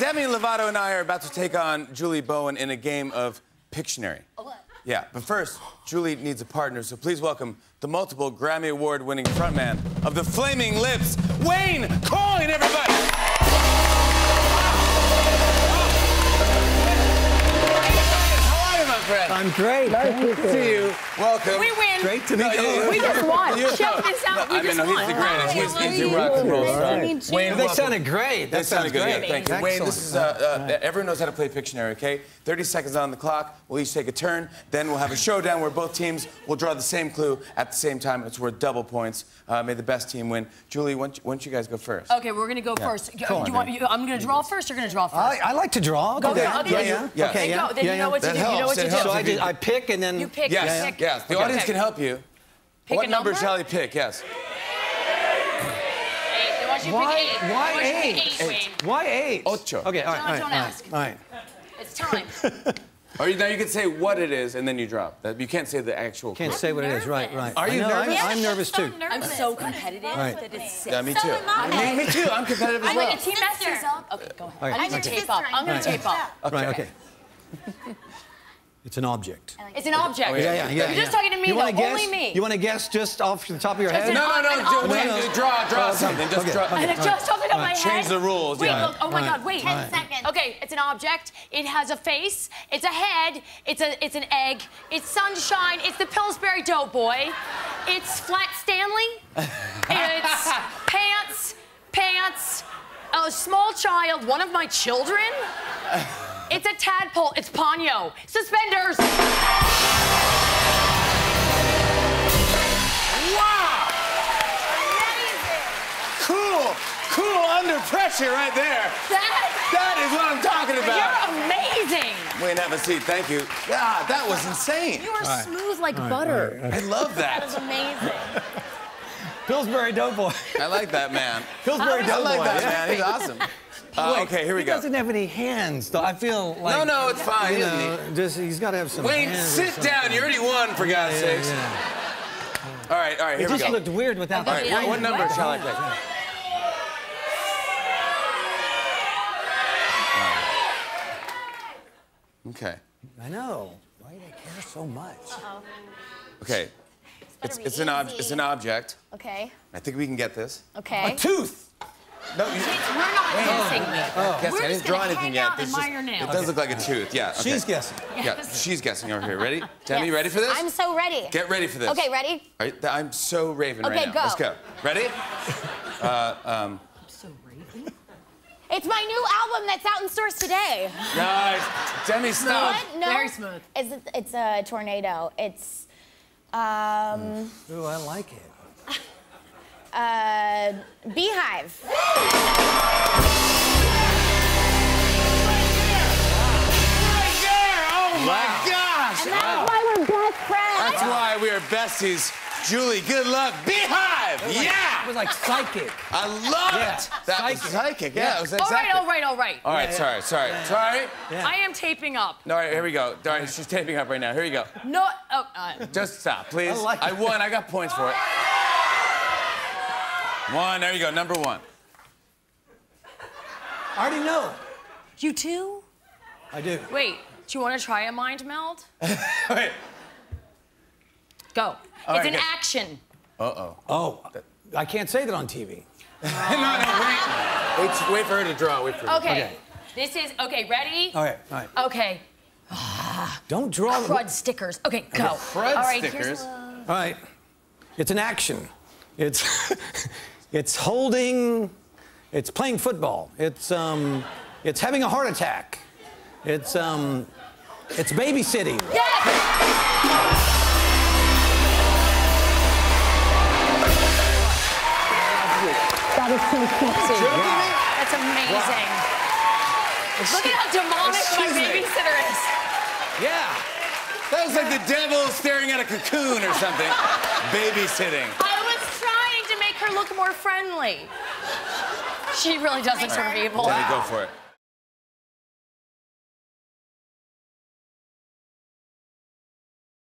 Demi Lovato and I are about to take on Julie Bowen in a game of Pictionary. What? Yeah, but first, Julie needs a partner, so please welcome the multiple Grammy Award-winning frontman of the Flaming Lips, Wayne Coyne, everybody! How are you, my friend? I'm great. Nice to see you. Welcome. We win. Great to meet you. We just won. You- Check this out. We just won. He's the greatest. He's the rock and roll star. Wayne, They welcome. sounded great. That sounded good. great. Yeah, thank you. Excellent. Wayne, this is everyone knows how to play Pictionary, okay? 30 seconds on the clock. We'll each take a turn. Then we'll have a showdown where both teams will draw the same clue at the same time. It's worth double points. May the best team win. Julie, why don't you guys go first? Okay, we're gonna go first. I'm gonna draw first. You're gonna draw first. I like to draw. Go, Okay. go, okay. Yeah. Okay, Then go. Then you know what to That do. You know helps. what to That do. helps. So I pick and then... You pick. Yes, pick. yes. The audience can help you. Pick What a number number? shall he pick? Yes. Why eight? Why eight? Ocho. Okay, all right. Don't ask. All right. It's time. Or now you can say what it is and then you drop. You can't say the actual. Can't say what it is. Right, right. Are you I know, nervous? I'm nervous too. I'm so competitive Right. that it's sick. Yeah, me too. Me too. I'm competitive as I'm well. like a team messes up. Okay, go ahead. All right, I'm gonna okay. tape up. I'm gonna tape up. Right, okay. It's an object. It's an object. Yeah. You're just talking to me, You though. wanna guess? Only me. You want to guess just off the top of your Just head? an No. Wait, Draw something. Just Okay. draw. And it just off the top of my head. Change the rules. Wait, Yeah. look. Oh my God. Wait. 10 seconds. Okay, it's an object. It has a face. It's a head. It's an egg. It's sunshine. It's the Pillsbury Doughboy. It's Flat Stanley. It's pants. A small child. One of my children. It's a tadpole. It's Ponyo. Suspenders. Wow! Cool under pressure right there. That is what I'm talking about. You're amazing. Wayne, have a seat. Thank you. Yeah, that was insane. You are smooth like butter. I love That is that. amazing. Pillsbury Doughboy. I like that man. Pillsbury I Doughboy. like that man. He's awesome. Okay, here we He go. doesn't have any hands, though. I feel like... No, it's fine. You He doesn't know, just, he's got to have some Wayne, hands or sit something. down. You already won, for God's sakes. All right, It here we just go. looked weird without All that. right, what number shall I pick? Okay. I know. Why do they care so much? Okay. better be It's an object. Okay. I think we can get this. Okay. A tooth. No, you. We're not guessing this. Guess, We're I just didn't draw gonna anything hang yet. out and admire your nails. It does look like a tooth. Yeah. Okay. She's guessing. Yeah, she's guessing over here. Ready? Demi, you ready for this? I'm so ready. Get ready for this. Okay, ready? All right, I'm so Raven Okay, right now. go. Let's go. Ready? So Raven. It's my new album that's out in stores today. Nice. Demi, stop. What? No. Very smooth. It's a tornado. It's Ooh, I like it. beehive. Right there! Oh my gosh! And that's why we're best friends. That's why we are besties. Julie, good luck. Beehive! Yeah! It was like psychic. I love Yeah. it. That was psychic. Yeah, it was All exactly. right. All right, sorry. I am taping up. All right, here we go. All right, she's taping up right now. Here you go. No. Just stop, please. I like I it. won. I got points for it. One. There you go. Number one. I already know. You too? I do. Wait. Do you want to try a mind meld? Wait. Go. right, It's an go. action. Oh, I can't say that on TV. No, wait for her to draw. Wait for her. Okay. This is ready? All right. Okay. Don't draw. Crud stickers. Okay, go. Crud All right, stickers. All right. It's an action. It's it's playing football. It's having a heart attack. It's babysitting. Yes! That is so sexy. That's amazing. Look at how demonic my Excuse me. babysitter is. Yeah. That was like the devil staring at a cocoon or something. Babysitting. I was trying to make her look more friendly. She really doesn't turn evil. Demi, go for it.